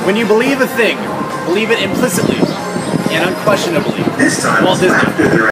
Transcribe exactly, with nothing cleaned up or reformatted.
When you believe a thing, believe it implicitly and unquestionably. This time, Walt Disney.